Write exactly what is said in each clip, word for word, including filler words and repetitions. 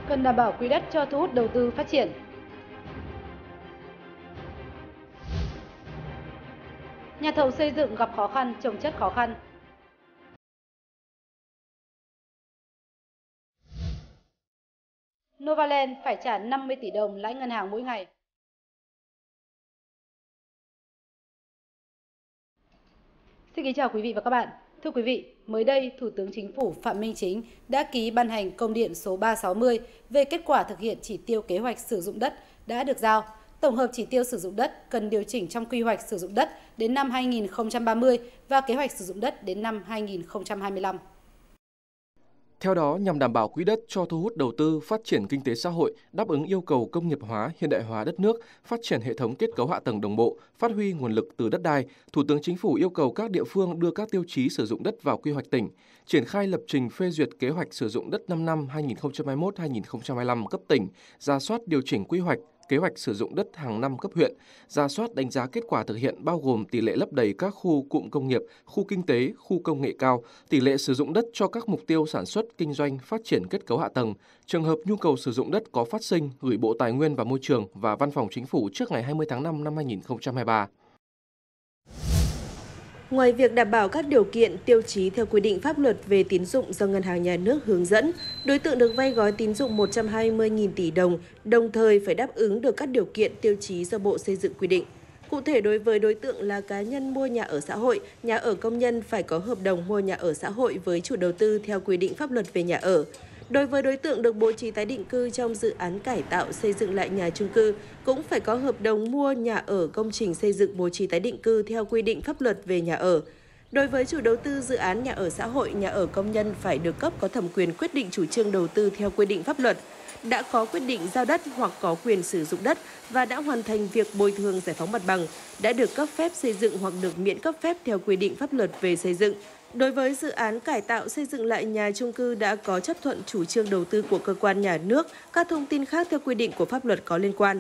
cần đảm bảo quỹ đất cho thu hút đầu tư phát triển. Nhà thầu xây dựng gặp khó khăn, chồng chất khó khăn. Novaland phải trả năm mươi tỷ đồng lãi ngân hàng mỗi ngày. Xin kính chào quý vị và các bạn. Thưa quý vị, mới đây, Thủ tướng Chính phủ Phạm Minh Chính đã ký ban hành công điện số ba trăm sáu mươi về kết quả thực hiện chỉ tiêu kế hoạch sử dụng đất đã được giao. Tổng hợp chỉ tiêu sử dụng đất cần điều chỉnh trong quy hoạch sử dụng đất đến năm hai nghìn không trăm ba mươi và kế hoạch sử dụng đất đến năm hai nghìn không trăm hai mươi lăm. Theo đó, nhằm đảm bảo quỹ đất cho thu hút đầu tư, phát triển kinh tế xã hội, đáp ứng yêu cầu công nghiệp hóa, hiện đại hóa đất nước, phát triển hệ thống kết cấu hạ tầng đồng bộ, phát huy nguồn lực từ đất đai, Thủ tướng Chính phủ yêu cầu các địa phương đưa các tiêu chí sử dụng đất vào quy hoạch tỉnh, triển khai lập trình phê duyệt kế hoạch sử dụng đất năm năm hai nghìn không trăm hai mươi mốt đến hai nghìn không trăm hai mươi lăm cấp tỉnh, rà soát điều chỉnh quy hoạch, kế hoạch sử dụng đất hàng năm cấp huyện, rà soát đánh giá kết quả thực hiện bao gồm tỷ lệ lấp đầy các khu cụm công nghiệp, khu kinh tế, khu công nghệ cao, tỷ lệ sử dụng đất cho các mục tiêu sản xuất, kinh doanh, phát triển kết cấu hạ tầng, trường hợp nhu cầu sử dụng đất có phát sinh gửi Bộ Tài nguyên và Môi trường và Văn phòng Chính phủ trước ngày hai mươi tháng năm năm hai nghìn không trăm hai mươi ba. Ngoài việc đảm bảo các điều kiện, tiêu chí theo quy định pháp luật về tín dụng do Ngân hàng Nhà nước hướng dẫn, đối tượng được vay gói tín dụng một trăm hai mươi nghìn tỷ đồng, đồng thời phải đáp ứng được các điều kiện, tiêu chí do Bộ Xây dựng quy định. Cụ thể, đối với đối tượng là cá nhân mua nhà ở xã hội, nhà ở công nhân phải có hợp đồng mua nhà ở xã hội với chủ đầu tư theo quy định pháp luật về nhà ở. Đối với đối tượng được bố trí tái định cư trong dự án cải tạo xây dựng lại nhà chung cư, cũng phải có hợp đồng mua nhà ở công trình xây dựng bố trí tái định cư theo quy định pháp luật về nhà ở. Đối với chủ đầu tư dự án nhà ở xã hội, nhà ở công nhân phải được cấp có thẩm quyền quyết định chủ trương đầu tư theo quy định pháp luật, đã có quyết định giao đất hoặc có quyền sử dụng đất và đã hoàn thành việc bồi thường giải phóng mặt bằng, đã được cấp phép xây dựng hoặc được miễn cấp phép theo quy định pháp luật về xây dựng. Đối với dự án cải tạo xây dựng lại nhà chung cư đã có chấp thuận chủ trương đầu tư của cơ quan nhà nước, các thông tin khác theo quy định của pháp luật có liên quan.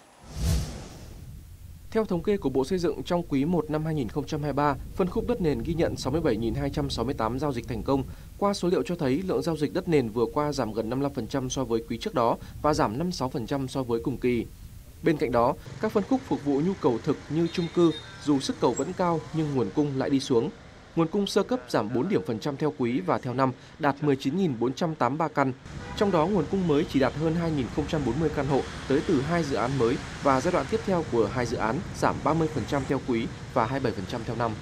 Theo thống kê của Bộ Xây dựng, trong quý một năm hai nghìn không trăm hai mươi ba, phân khúc đất nền ghi nhận sáu mươi bảy nghìn hai trăm sáu mươi tám giao dịch thành công. Qua số liệu cho thấy, lượng giao dịch đất nền vừa qua giảm gần năm mươi lăm phần trăm so với quý trước đó và giảm năm mươi sáu phần trăm so với cùng kỳ. Bên cạnh đó, các phân khúc phục vụ nhu cầu thực như chung cư, dù sức cầu vẫn cao nhưng nguồn cung lại đi xuống. Nguồn cung sơ cấp giảm bốn điểm phần trăm theo quý và theo năm, đạt mười chín nghìn bốn trăm tám mươi ba căn. Trong đó, nguồn cung mới chỉ đạt hơn hai nghìn không trăm bốn mươi căn hộ tới từ hai dự án mới và giai đoạn tiếp theo của hai dự án giảm ba mươi phần trăm theo quý và hai mươi bảy phần trăm theo năm.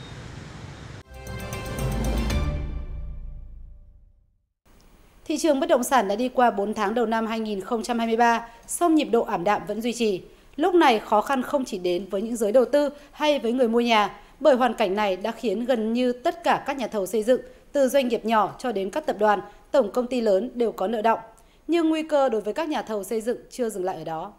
Thị trường bất động sản đã đi qua bốn tháng đầu năm hai nghìn không trăm hai mươi ba, song nhịp độ ảm đạm vẫn duy trì. Lúc này khó khăn không chỉ đến với những giới đầu tư hay với người mua nhà, bởi hoàn cảnh này đã khiến gần như tất cả các nhà thầu xây dựng, từ doanh nghiệp nhỏ cho đến các tập đoàn, tổng công ty lớn đều có nợ đọng. Nhưng nguy cơ đối với các nhà thầu xây dựng chưa dừng lại ở đó.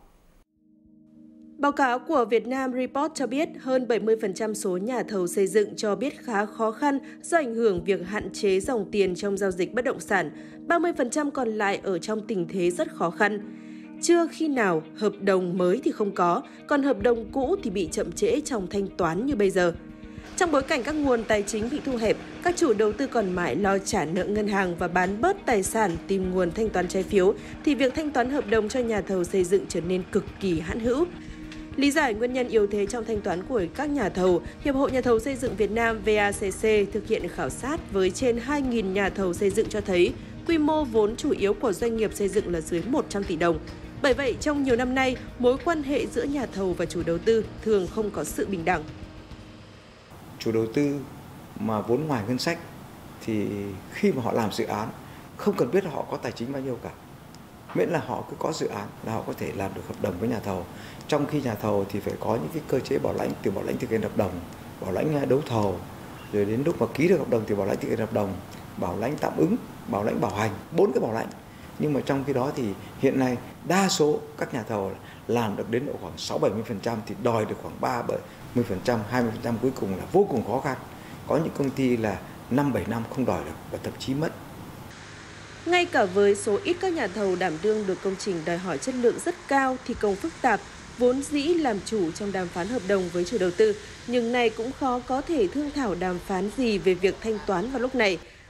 Báo cáo của Vietnam Report cho biết hơn bảy mươi phần trăm số nhà thầu xây dựng cho biết khá khó khăn do ảnh hưởng việc hạn chế dòng tiền trong giao dịch bất động sản, ba mươi phần trăm còn lại ở trong tình thế rất khó khăn. Chưa khi nào hợp đồng mới thì không có, còn hợp đồng cũ thì bị chậm trễ trong thanh toán như bây giờ. Trong bối cảnh các nguồn tài chính bị thu hẹp, các chủ đầu tư còn mãi lo trả nợ ngân hàng và bán bớt tài sản tìm nguồn thanh toán trái phiếu, thì việc thanh toán hợp đồng cho nhà thầu xây dựng trở nên cực kỳ hãn hữu. Lý giải nguyên nhân yếu thế trong thanh toán của các nhà thầu, Hiệp hội Nhà thầu xây dựng Việt Nam V A C C thực hiện khảo sát với trên hai nghìn nhà thầu xây dựng cho thấy quy mô vốn chủ yếu của doanh nghiệp xây dựng là dưới một trăm tỷ đồng. Bởi vậy, trong nhiều năm nay, mối quan hệ giữa nhà thầu và chủ đầu tư thường không có sự bình đẳng. Chủ đầu tư mà vốn ngoài ngân sách thì khi mà họ làm dự án không cần biết là họ có tài chính bao nhiêu cả. Miễn là họ cứ có dự án là họ có thể làm được hợp đồng với nhà thầu. Trong khi nhà thầu thì phải có những cái cơ chế bảo lãnh, từ bảo lãnh thực hiện hợp đồng, bảo lãnh đấu thầu, rồi đến lúc mà ký được hợp đồng thì bảo lãnh thực hiện hợp đồng, bảo lãnh tạm ứng, bảo lãnh bảo hành, bốn cái bảo lãnh. Nhưng mà trong khi đó thì hiện nay đa số các nhà thầu làm được đến độ khoảng sáu bảy mươi phần trăm thì đòi được khoảng ba mươi phần trăm, hai mươi phần trăm cuối cùng là vô cùng khó khăn. Có những công ty là năm bảy năm không đòi được và thậm chí mất. Ngay cả với số ít các nhà thầu đảm đương được công trình đòi hỏi chất lượng rất cao, thi công phức tạp, vốn dĩ làm chủ trong đàm phán hợp đồng với chủ đầu tư, nhưng nay cũng khó có thể thương thảo đàm phán gì về việc thanh toán vào lúc này.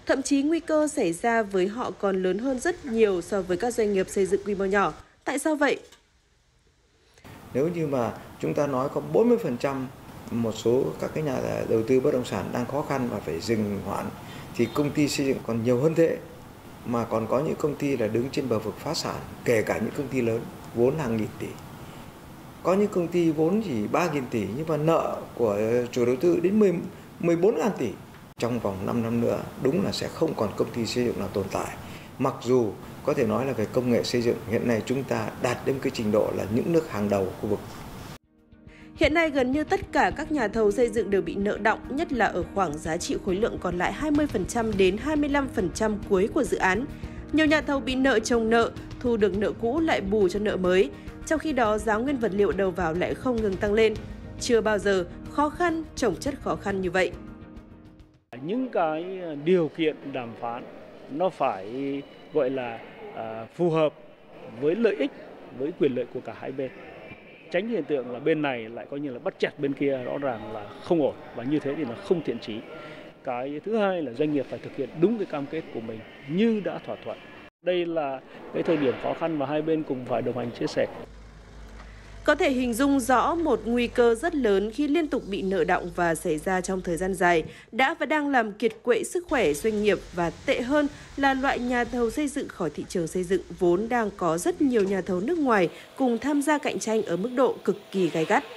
Thậm chí nguy cơ xảy ra với họ còn lớn hơn rất nhiều so với các doanh nghiệp xây dựng quy mô nhỏ. Tại sao vậy? Nếu như mà chúng ta nói có bốn mươi phần trăm một số các cái nhà đầu tư bất động sản đang khó khăn và phải dừng hoãn, thì công ty xây dựng còn nhiều hơn thế. Mà còn có những công ty là đứng trên bờ vực phá sản, kể cả những công ty lớn, vốn hàng nghìn tỷ. Có những công ty vốn chỉ ba nghìn tỷ nhưng mà nợ của chủ đầu tư đến mười bốn nghìn tỷ. Trong vòng năm năm nữa đúng là sẽ không còn công ty xây dựng nào tồn tại. Mặc dù có thể nói là về công nghệ xây dựng hiện nay chúng ta đạt đến cái trình độ là những nước hàng đầu khu vực. Hiện nay gần như tất cả các nhà thầu xây dựng đều bị nợ đọng, nhất là ở khoảng giá trị khối lượng còn lại hai mươi phần trăm đến hai mươi lăm phần trăm cuối của dự án. Nhiều nhà thầu bị nợ chồng nợ, thu được nợ cũ lại bù cho nợ mới. Trong khi đó, giá nguyên vật liệu đầu vào lại không ngừng tăng lên. Chưa bao giờ khó khăn chồng chất khó khăn như vậy. Những cái điều kiện đàm phán nó phải gọi là à, phù hợp với lợi ích, với quyền lợi của cả hai bên. Tránh hiện tượng là bên này lại coi như là bắt chặt bên kia, rõ ràng là không ổn và như thế thì là không thiện chí. Cái thứ hai là doanh nghiệp phải thực hiện đúng cái cam kết của mình như đã thỏa thuận. Đây là cái thời điểm khó khăn và hai bên cùng phải đồng hành chia sẻ. Có thể hình dung rõ một nguy cơ rất lớn khi liên tục bị nợ đọng và xảy ra trong thời gian dài đã và đang làm kiệt quệ sức khỏe doanh nghiệp, và tệ hơn là loại nhà thầu xây dựng khỏi thị trường xây dựng vốn đang có rất nhiều nhà thầu nước ngoài cùng tham gia cạnh tranh ở mức độ cực kỳ gay gắt.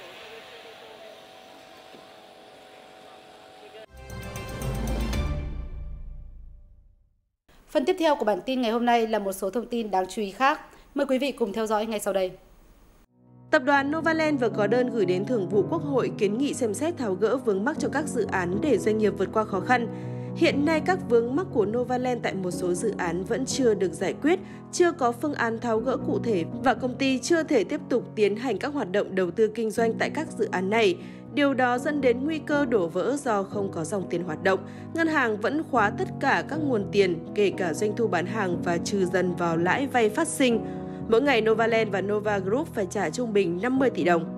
Phần tiếp theo của bản tin ngày hôm nay là một số thông tin đáng chú ý khác. Mời quý vị cùng theo dõi ngay sau đây. Tập đoàn Novaland vừa có đơn gửi đến Thường vụ Quốc hội kiến nghị xem xét tháo gỡ vướng mắc cho các dự án để doanh nghiệp vượt qua khó khăn. Hiện nay các vướng mắc của Novaland tại một số dự án vẫn chưa được giải quyết, chưa có phương án tháo gỡ cụ thể và công ty chưa thể tiếp tục tiến hành các hoạt động đầu tư kinh doanh tại các dự án này. Điều đó dẫn đến nguy cơ đổ vỡ do không có dòng tiền hoạt động. Ngân hàng vẫn khóa tất cả các nguồn tiền, kể cả doanh thu bán hàng, và trừ dần vào lãi vay phát sinh. Mỗi ngày Novaland và Nova Group phải trả trung bình năm mươi tỷ đồng.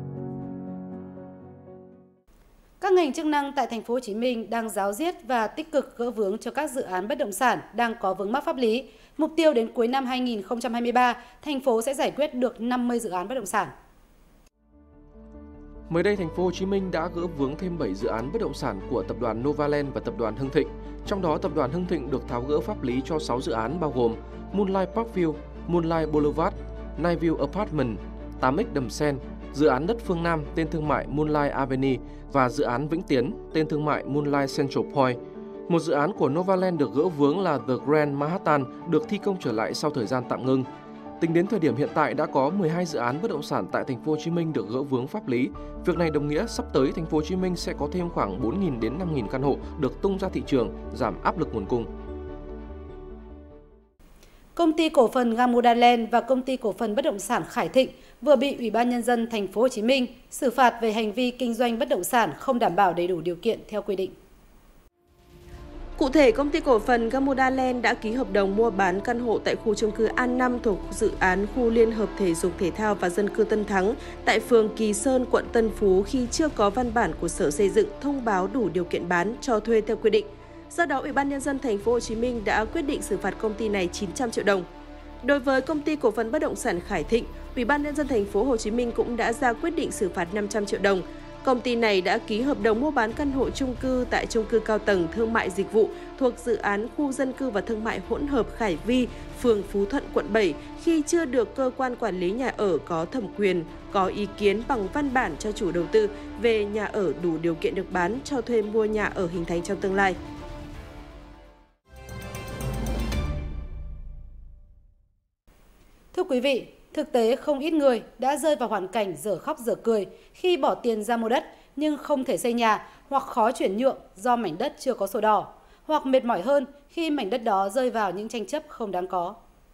Các ngành chức năng tại thành phố Hồ Chí Minh đang ráo riết và tích cực gỡ vướng cho các dự án bất động sản đang có vướng mắc pháp lý. Mục tiêu đến cuối năm hai nghìn không trăm hai mươi ba, thành phố sẽ giải quyết được năm mươi dự án bất động sản. Mới đây, thành phố Hồ Chí Minh đã gỡ vướng thêm bảy dự án bất động sản của tập đoàn Novaland và tập đoàn Hưng Thịnh. Trong đó, tập đoàn Hưng Thịnh được tháo gỡ pháp lý cho sáu dự án bao gồm Moonlight Parkview, Moonlight Boulevard, Nightview Apartment, tám x Đầm Sen, dự án đất phương Nam tên thương mại Moonlight Avenue và dự án Vĩnh Tiến tên thương mại Moonlight Central Point. Một dự án của Novaland được gỡ vướng là The Grand Manhattan được thi công trở lại sau thời gian tạm ngưng. Tính đến thời điểm hiện tại đã có mười hai dự án bất động sản tại thành phố Hồ Chí Minh được gỡ vướng pháp lý. Việc này đồng nghĩa sắp tới thành phố Hồ Chí Minh sẽ có thêm khoảng bốn nghìn đến năm nghìn căn hộ được tung ra thị trường, giảm áp lực nguồn cung. Công ty cổ phần Gamudaland và công ty cổ phần bất động sản Khải Thịnh vừa bị Ủy ban Nhân dân thành phố Hồ Chí Minh xử phạt về hành vi kinh doanh bất động sản không đảm bảo đầy đủ điều kiện theo quy định. Cụ thể, công ty cổ phần Gamudaland đã ký hợp đồng mua bán căn hộ tại khu chung cư An năm thuộc dự án khu liên hợp thể dục thể thao và dân cư Tân Thắng tại phường Kỳ Sơn, quận Tân Phú khi chưa có văn bản của Sở Xây dựng thông báo đủ điều kiện bán cho thuê theo quy định. Do đó, Ủy ban Nhân dân thành phố Hồ Chí Minh đã quyết định xử phạt công ty này chín trăm triệu đồng. Đối với công ty cổ phần bất động sản Khải Thịnh, Ủy ban Nhân dân thành phố Hồ Chí Minh cũng đã ra quyết định xử phạt năm trăm triệu đồng. Công ty này đã ký hợp đồng mua bán căn hộ chung cư tại chung cư cao tầng thương mại dịch vụ thuộc dự án khu dân cư và thương mại hỗn hợp Khải Vi, phường Phú Thuận, quận bảy khi chưa được cơ quan quản lý nhà ở có thẩm quyền có ý kiến bằng văn bản cho chủ đầu tư về nhà ở đủ điều kiện được bán cho thuê mua nhà ở hình thành trong tương lai. Thưa quý vị, thực tế không ít người đã rơi vào hoàn cảnh dở khóc dở cười khi bỏ tiền ra mua đất nhưng không thể xây nhà, hoặc khó chuyển nhượng do mảnh đất chưa có sổ đỏ, hoặc mệt mỏi hơn khi mảnh đất đó rơi vào những tranh chấp không đáng có.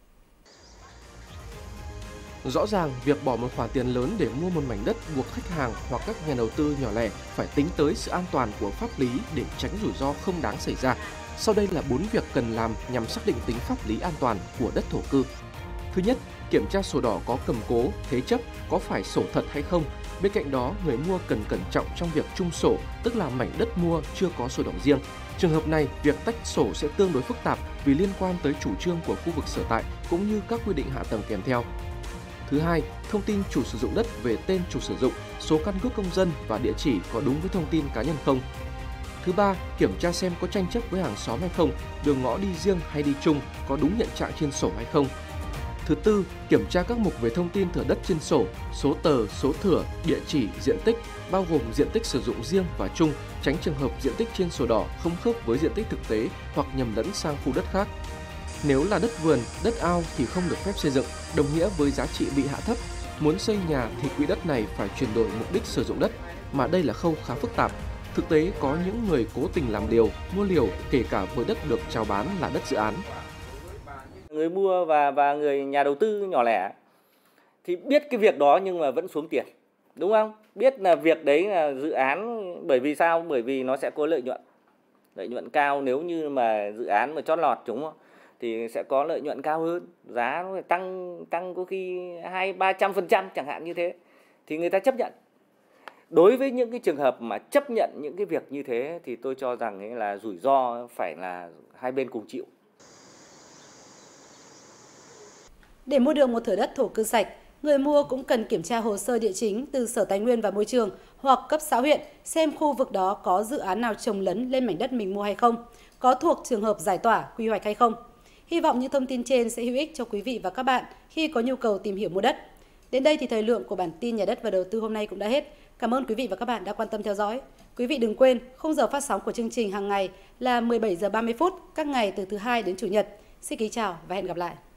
Rõ ràng, việc bỏ một khoản tiền lớn để mua một mảnh đất buộc khách hàng hoặc các nhà đầu tư nhỏ lẻ phải tính tới sự an toàn của pháp lý để tránh rủi ro không đáng xảy ra. Sau đây là bốn việc cần làm nhằm xác định tính pháp lý an toàn của đất thổ cư. Thứ nhất, kiểm tra sổ đỏ có cầm cố, thế chấp, có phải sổ thật hay không. Bên cạnh đó, người mua cần cẩn trọng trong việc chung sổ, tức là mảnh đất mua chưa có sổ đỏ riêng. Trường hợp này, việc tách sổ sẽ tương đối phức tạp vì liên quan tới chủ trương của khu vực sở tại cũng như các quy định hạ tầng kèm theo. Thứ hai, thông tin chủ sử dụng đất về tên chủ sử dụng, số căn cước công dân và địa chỉ có đúng với thông tin cá nhân không. Thứ ba, kiểm tra xem có tranh chấp với hàng xóm hay không, đường ngõ đi riêng hay đi chung, có đúng nhận trạng trên sổ hay không. Thứ tư, kiểm tra các mục về thông tin thửa đất trên sổ, số tờ, số thửa, địa chỉ, diện tích, bao gồm diện tích sử dụng riêng và chung, tránh trường hợp diện tích trên sổ đỏ không khớp với diện tích thực tế hoặc nhầm lẫn sang khu đất khác. Nếu là đất vườn, đất ao thì không được phép xây dựng, đồng nghĩa với giá trị bị hạ thấp. Muốn xây nhà thì quỹ đất này phải chuyển đổi mục đích sử dụng đất, mà đây là khâu khá phức tạp. Thực tế có những người cố tình làm liều, mua liều kể cả với đất được chào bán là đất dự án. Người mua và và người nhà đầu tư nhỏ lẻ thì biết cái việc đó nhưng mà vẫn xuống tiền, đúng không? Biết là việc đấy là dự án, bởi vì sao? Bởi vì nó sẽ có lợi nhuận, lợi nhuận cao nếu như mà dự án mà chót lọt, đúng không? Thì sẽ có lợi nhuận cao hơn, giá nó tăng tăng có khi hai ba trăm phần trăm chẳng hạn như thế, thì người ta chấp nhận. Đối với những cái trường hợp mà chấp nhận những cái việc như thế thì tôi cho rằng ấy là rủi ro phải là hai bên cùng chịu. Để mua được một thửa đất thổ cư sạch, người mua cũng cần kiểm tra hồ sơ địa chính từ Sở Tài nguyên và Môi trường hoặc cấp xã huyện xem khu vực đó có dự án nào chồng lấn lên mảnh đất mình mua hay không, có thuộc trường hợp giải tỏa, quy hoạch hay không. Hy vọng những thông tin trên sẽ hữu ích cho quý vị và các bạn khi có nhu cầu tìm hiểu mua đất. Đến đây thì thời lượng của bản tin Nhà đất và đầu tư hôm nay cũng đã hết. Cảm ơn quý vị và các bạn đã quan tâm theo dõi. Quý vị đừng quên, khung giờ phát sóng của chương trình hàng ngày là mười bảy giờ ba mươi phút các ngày từ thứ hai đến chủ nhật. Xin kính chào và hẹn gặp lại.